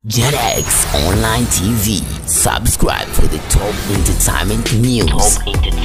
JetX Online TV. Subscribe for the top entertainment news.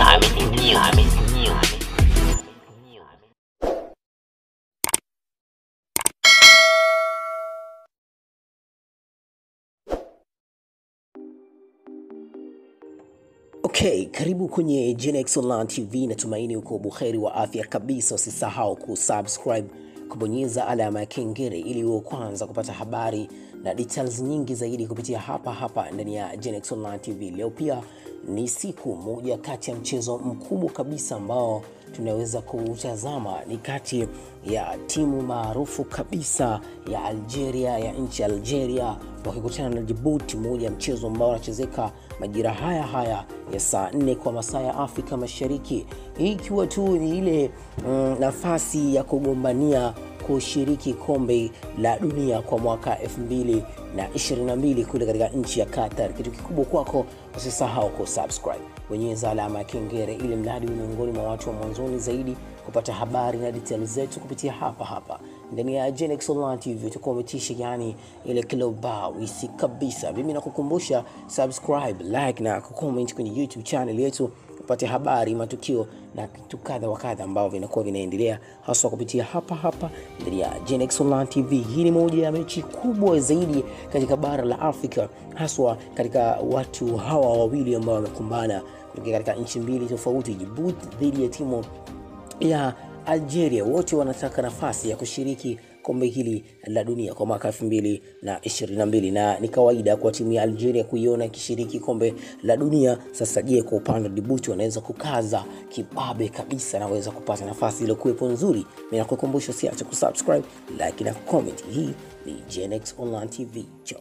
Okay, karibu kwenye JetX Online TV. Natumaini uko buheri wa afya kabisa. Usisahau kusubscribe, kubonyeza alama ya kengele ili uwe kwanza kupata habari na details nyingi zaidi kupitia hapa ndani ya JetX Online TV. Leo pia ni siku moja kati ya mchezo mkubwa kabisa ambao tunaweza kutazama, ni kati ya timu maarufu kabisa ya Algeria, ya nchi Algeria wakikutana na Djibouti, moja mchezo ambao unachezeka majira haya ya saa 4 kwa masaa ya Afrika Mashariki. Hii ikiwa tu ni ile nafasi ya kugombania kushiriki kombe la dunia kwa mwaka 2022 kule katika nchi ya Qatar. Kitu kikubwa kwako, usisahau kusubscribe, bonyeza alama ya kengele ili mradi miongoni mwa watu wa mwanzoni zaidi kupata habari na details zetu kupitia hapa ndani ya JetX Online TV. Tukometisha yani ile kilobawisi kabisa. Mimi nakukumbusha subscribe, like na comment kwenye YouTube channel yetu upate habari, matukio na kitu kadha wa kadha ambao vinakuwa vinaendelea hasa kupitia hapa ndani ya JetX Online TV. Hii ni moja ya mechi kubwa zaidi katika bara la Afrika, haswa katika watu hawa wawili ambao wamekumbana katika nchi mbili tofauti, Djibouti dhidi ya timu ya Algeria. Wote wanataka nafasi ya kushiriki kombe hili la dunia kwa mwaka 2022, na ni kawaida kwa timu ya Algeria kuiona ikishiriki kombe la dunia. Sasa je, kwa upande wa Djibouti wanaweza kukaza kibabe kabisa na waweza kupata nafasi ile kuwepo nzuri? Mimi nakukumbusha usiache kusubscribe, like na comment. Hii ni JetX Online TV. Ciao.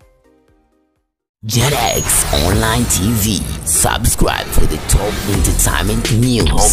JetX Online TV. Subscribe for the top entertainment news.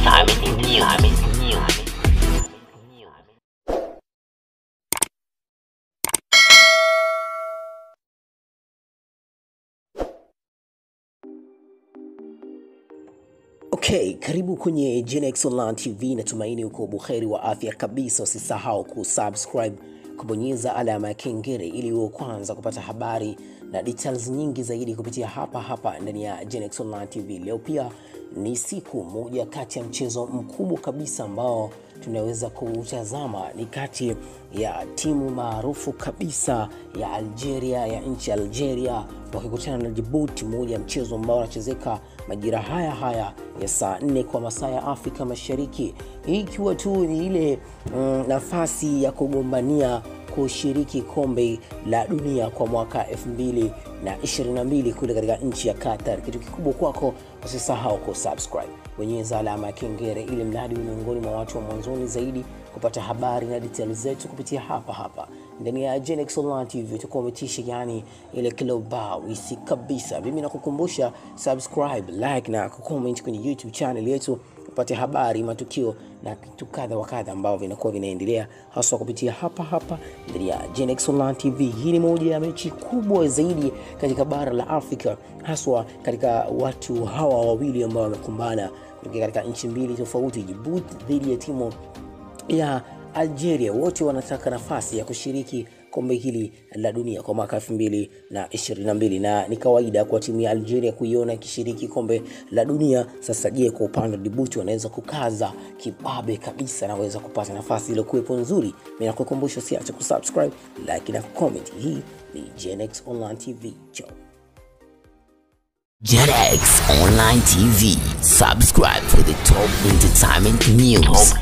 Okay, karibu kwenye JetX Online TV. Natumaini uko buheri wa afya kabisa. Usisahau kusubscribe, kubonyeza alama ya kengele ili uwe kwanza kupata habari na details nyingi zaidi kupitia hapa ndani ya JetX Online TV. Leo pia ni siku moja kati ya mchezo mkubwa kabisa ambao tunaweza kutazama, ni kati ya timu maarufu kabisa ya Algeria, ya nchi Algeria wakikutana na Djibouti, moja mchezo ambao unachezeka majira haya ya saa 4 kwa masaa ya Afrika Mashariki. Hii ikiwa tu ni ile nafasi ya kugombania kushiriki kombe la dunia kwa mwaka 2022 kule katika nchi ya Qatar. Kitu kikubwa kwako, usisahau kusubscribe, bonyeza alama ya kengele ili mradi miongoni mwa watu wa mwanzoni zaidi kupata habari na details zetu kupitia hapa ndani ya JetX Online TV. Tukometisha yani ile kilobawisi kabisa. Mimi nakukumbusha subscribe, like na comment kwenye YouTube channel yetu upate habari, matukio na kitu kadha wa kadha ambao vinakuwa vinaendelea hasa kupitia hapa ndani ya JetX Online TV. Hii ni moja ya mechi kubwa zaidi katika bara la Afrika, haswa katika watu hawa wawili ambao wamekumbana katika nchi mbili tofauti, Djibouti dhidi ya timu ya Algeria. Wote wanataka nafasi ya kushiriki kombe hili la dunia kwa mwaka 2022, na ni kawaida kwa timu ya Algeria kuiona ikishiriki kombe la dunia. Sasa je, kwa upande wa Djibouti wanaweza kukaza kibabe kabisa na waweza kupata nafasi ile kuwepo nzuri? Mimi nakukumbusha usiache kusubscribe, like na comment. Hii ni JetX Online TV. Ciao. JetX Online TV. Subscribe for the top entertainment news.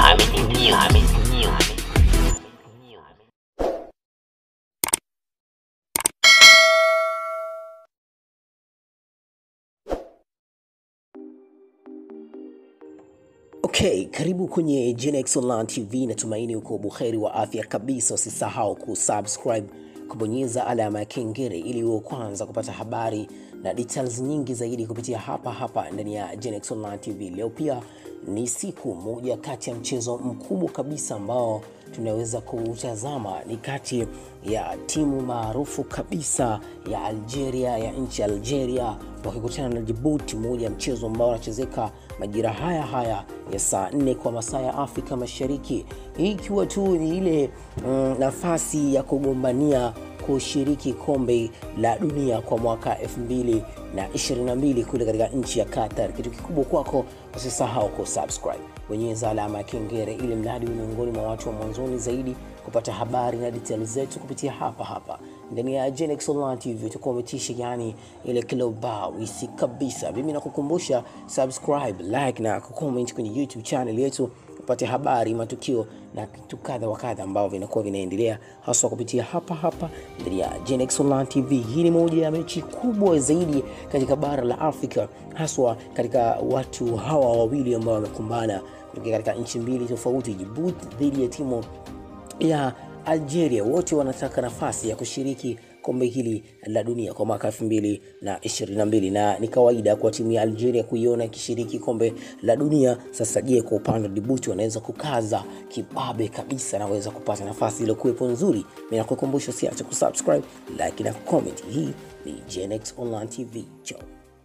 Okay, karibu kwenye JetX Online TV. Natumaini uko buheri wa afya kabisa. Usisahau kusubscribe, kubonyeza alama ya kengele ili uwe kwanza kupata habari na details nyingi zaidi kupitia hapa ndani ya JetX Online TV. Leo pia ni siku moja kati ya mchezo mkubwa kabisa ambao tunaweza kutazama, ni kati ya timu maarufu kabisa ya Algeria, ya nchi Algeria wakikutana na Djibouti, moja mchezo ambao unachezeka majira haya ya saa 4 kwa masaa ya Afrika Mashariki. Hii ikiwa tu ni ile nafasi ya kugombania kushiriki kombe la dunia kwa mwaka 2022 kule katika nchi ya Qatar. Kitu kikubwa kwako, usisahau kusubscribe, bonyeza alama ya kengele ili mradi miongoni mwa watu wa mwanzoni zaidi kupata habari na details zetu kupitia hapa ndani ya Genex Online TV. Tukometisha yani ile kilobawisi kabisa. Mimi nakukumbusha subscribe, like na comment kwenye YouTube channel yetu upate habari, matukio na kitu kadha wa kadha ambao vinakuwa vinaendelea hasa kupitia hapa ndani ya Genex Online TV. Hii ni moja ya mechi kubwa zaidi katika bara la Afrika, haswa katika watu hawa wawili ambao wamekumbana kutoka katika nchi mbili tofauti, Djibouti dhidi ya timu ya Algeria. Wote wanataka nafasi ya kushiriki kombe hili la dunia kwa mwaka 2022 na ni kawaida kwa timu ya Algeria kuiona ikishiriki kombe la dunia. Sasa je, kwa upande wa Djibouti wanaweza kukaza kibabe kabisa na waweza kupata nafasi ile kuwepo nzuri? Mimi nakukumbusha usiache kusubscribe, like na comment. Hii ni Genex Online TV. Ciao.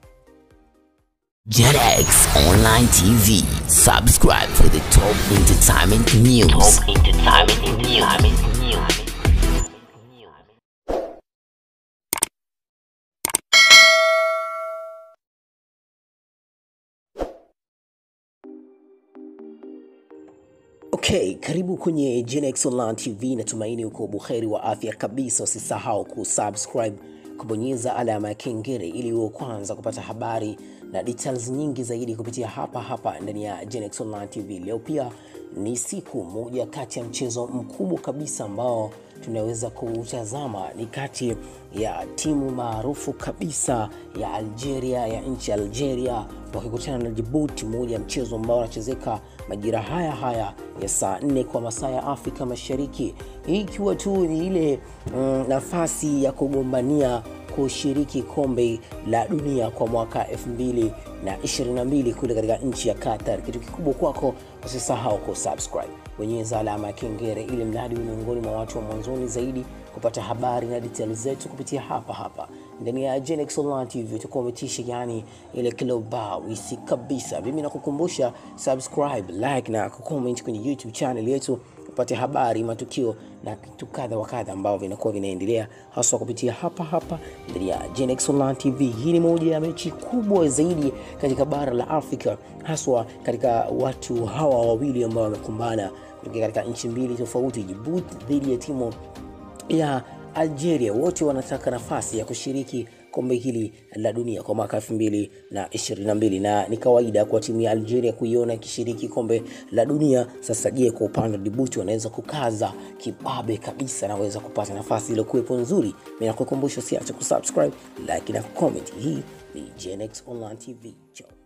Genex Online TV. Subscribe for the top entertainment news. Okay, karibu kwenye Genex Online TV. Natumaini uko buheri wa afya kabisa. Usisahau kusubscribe, kubonyeza alama ya kengele ili uwe kwanza kupata habari na details nyingi zaidi kupitia hapa ndani ya Genex Online TV. Leo pia ni siku moja kati ya mchezo mkubwa kabisa ambao tunaweza kutazama, ni kati ya timu maarufu kabisa ya Algeria, ya nchi Algeria wakikutana na Djibouti, moja mchezo ambao unachezeka majira haya ya saa 4 kwa masaa ya Afrika Mashariki. Hii ikiwa tu ni ile nafasi ya kugombania kushiriki kombe la dunia kwa mwaka 2022 kule katika nchi ya Qatar. Kitu kikubwa kwako, usisahau kusubscribe, bonyeza alama ya kengele ili mradi miongoni mwa watu wa mwanzoni zaidi kupata habari na details zetu kupitia hapa ndani ya Genex Online TV. Tukometisha yani ile kilobawisi kabisa. Mimi nakukumbusha subscribe, like na comment kwenye YouTube channel yetu upate habari, matukio na kitu kadha wa kadha ambao vinakuwa vinaendelea hasa kupitia hapa ndani ya Genex Online TV. Hii ni moja ya mechi kubwa zaidi katika bara la Afrika, haswa katika watu hawa wawili ambao wamekumbana kutoka katika nchi mbili tofauti, Djibouti dhidi ya timu ya Algeria. Wote wanataka nafasi ya kushiriki kombe hili la dunia kwa mwaka 2022 na ni kawaida kwa timu ya Algeria kuiona ikishiriki kombe la dunia. Sasa je, kwa upande wa Djibouti wanaweza kukaza kibabe kabisa na waweza kupata nafasi ile kuwepo nzuri? Mimi nakukumbusha usiache kusubscribe, like na comment. Hii ni Genex Online TV. Ciao.